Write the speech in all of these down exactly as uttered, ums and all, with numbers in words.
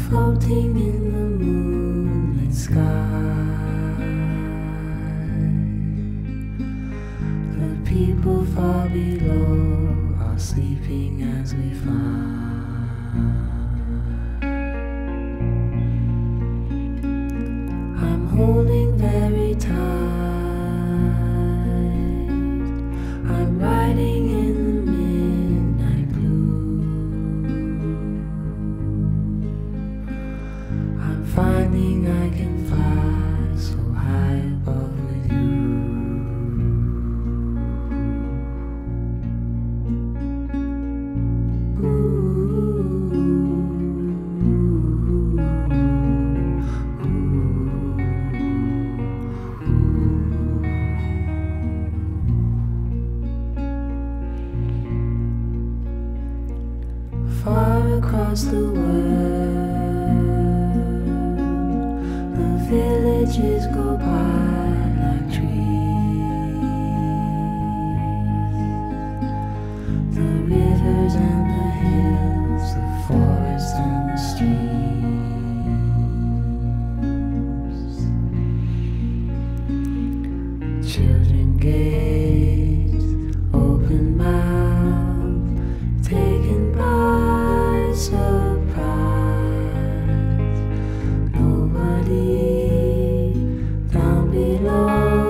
floating in the moonlit sky. The people far below are sleeping as we fly. I'm holding very tight. I'm riding in the midnight blue. I'm finding I can fly so high above with you. Far across the world, the villages go by like trees. The rivers and the hills, the forests and the streams. Children gaze, open mouth, taken by surprise. Nobody down below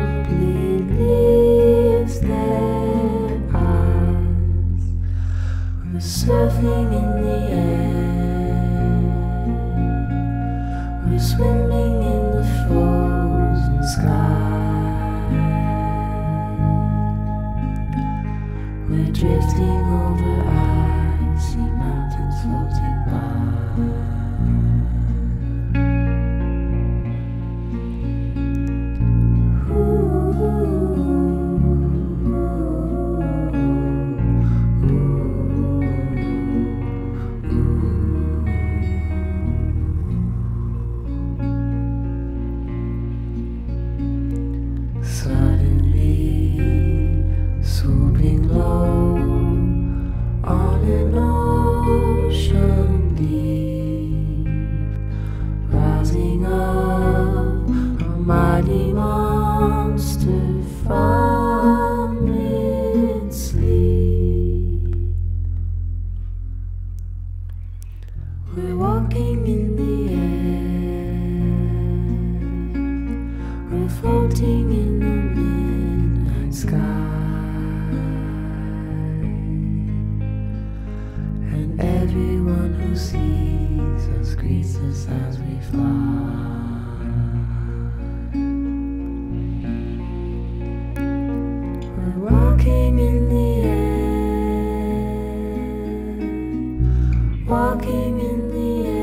believes their eyes. We're surfing in the air, we're swimming in the frozen sky. We're drifting over icy mountains floating by. Suddenly, swooping low on an ocean deep, rising up a mighty monster from its sleep. We're walking in the air, we're floating in the midnight sky. And everyone who sees us greets us as we fly. We're walking in the air, walking in the air.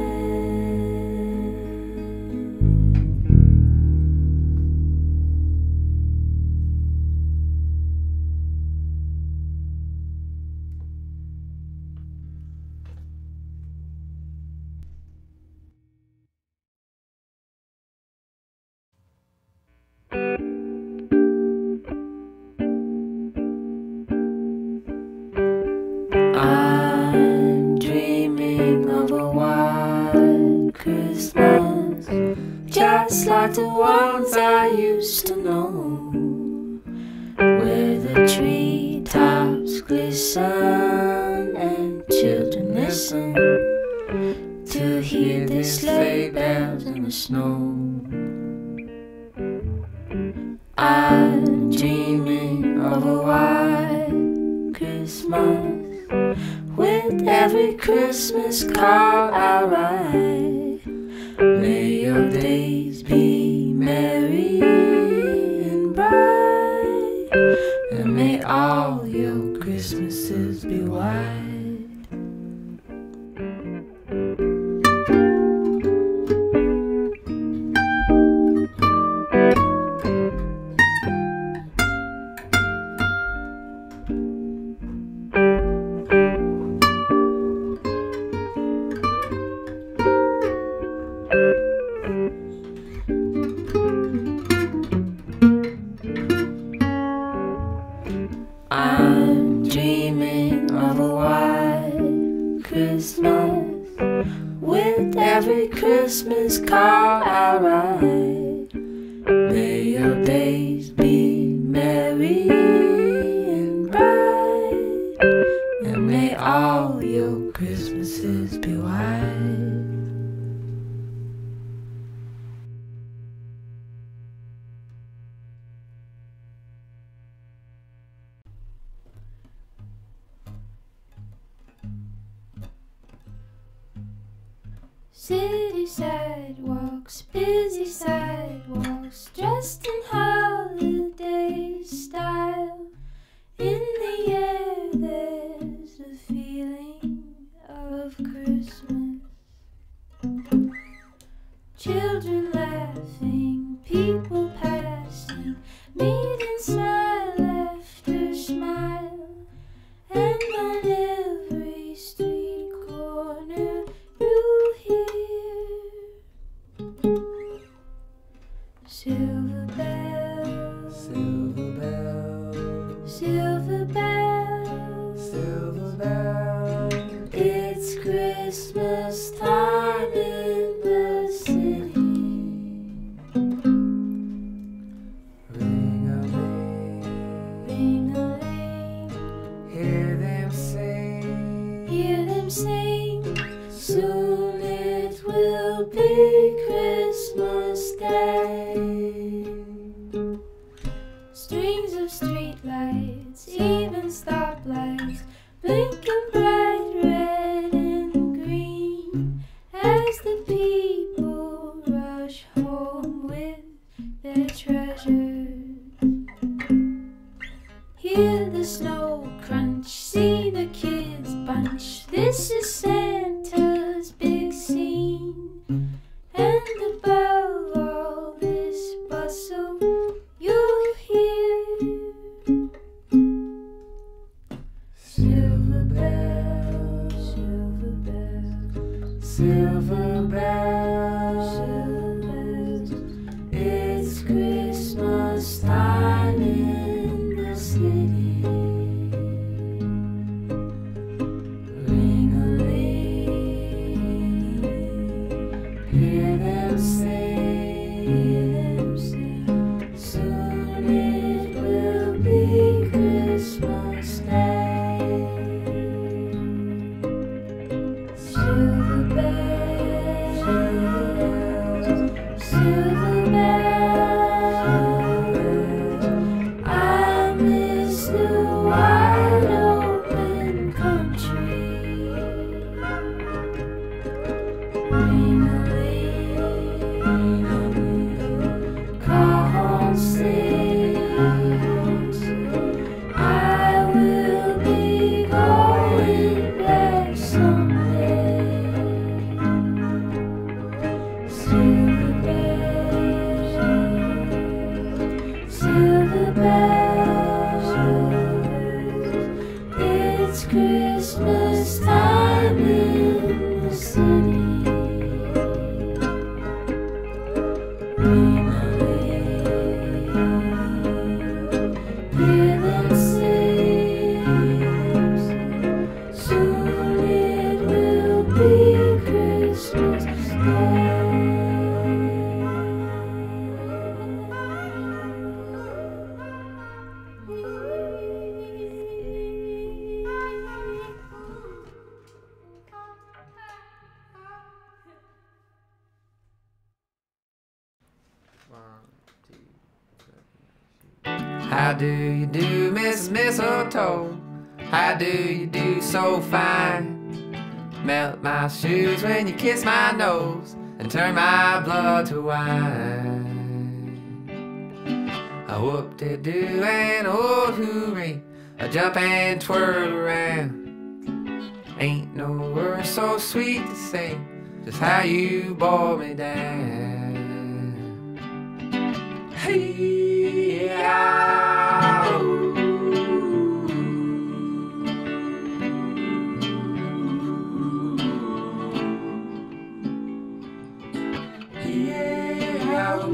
I'm dreaming of a white Christmas, just like the ones I used to know, where the treetops glisten and children listen to hear the sleigh bells in the snow. I'm dreaming of a white Christmas, with every Christmas card I write. May your days be merry and bright, and may all your Christmases be white. I'm dreaming of a white Christmas, with every Christmas card I write. May your days be merry and bright, and may all your Christmases be white. City sidewalks, busy sidewalks, dressed in holiday style. In the air there's a feeling of Christmas. Children laughing, people passing, meet and smile after smile. And on every street corner you hear silver bells, Silver bells, silver bells, silver bells. it's Christmas time in the city. Ring-a-ling, Ring-a-ling, hear them sing. hear them sing. Soon it will be Christmas Day. Strings of streetlights, even stoplights, blinking bright red and green as the people rush home with their treasures. Hear the snow crunch, see the kids bunch. This is Santa's big scene, and above all this bustle you'll hear silver bells, silver bells, Silver bells, silver bells. it's Christmas time in the city. Ring-a-ling, hear them sing, Hear them sing. soon it will be Christmas Day. Silver bells, silver bells. I miss the wide open country. Ring-a-ling, cajon sings. I will be going back someday. Silver bells, silver bells, it's Christmas time in the city. Ring-a-ling, hear them sing. Soon it will be Christmas Day. How do you do, Miss Mistletoe? How do you do so fine? Melt my shoes when you kiss my nose and turn my blood to wine. A whoop-de-doo and a old hooray, a jump and twirl around. Ain't no word so sweet to say just how you bore me down. Hey, yeah, yeah,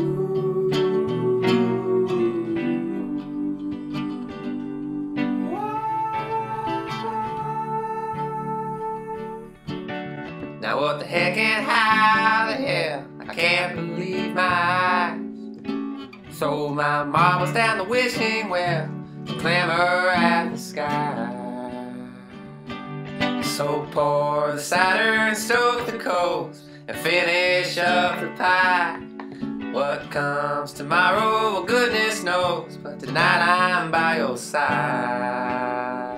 Now what the heck and how the hell? I can't believe my eyes. So my mom was down the wishing well to clamor at the sky. So pour the cider and stoke the coals and finish up the pie. What comes tomorrow, well, goodness knows, but tonight I'm by your side.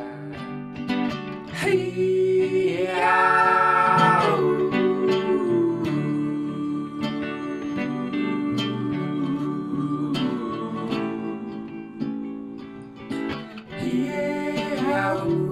Hey, yeah, ooh. Yeah, ooh.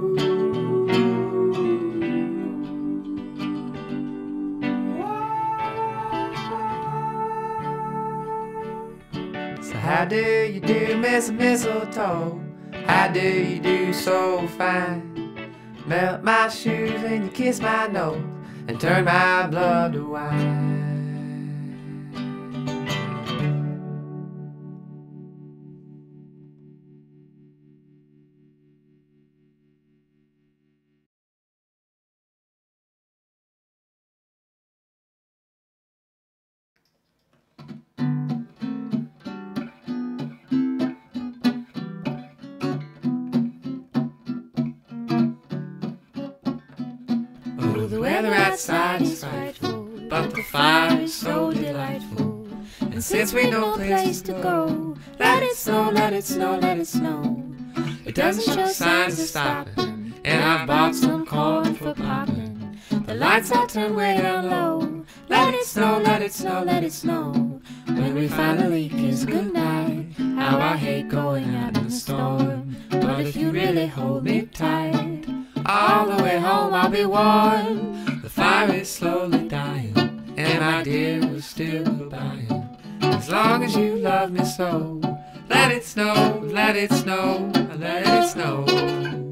So how do you do, Miss Mistletoe? How do you do so fine? Melt my shoes when you kiss my nose and turn my blood to wine. Oh, the weather outside is frightful, but the fire is so delightful. And since we know no place to go, let it snow, let it snow, let it snow. It doesn't show signs of stopping, and I've bought some corn for popping. The lights are turned way down low. Let it snow, let it snow, let it snow. When we finally kiss goodnight, how I hate going out in the storm. But if you really hold me tight, all the way home I'll be warm. The fire is slowly dying, and my dear, we're still goodbying. As long as you love me so, let it snow, let it snow, let it snow.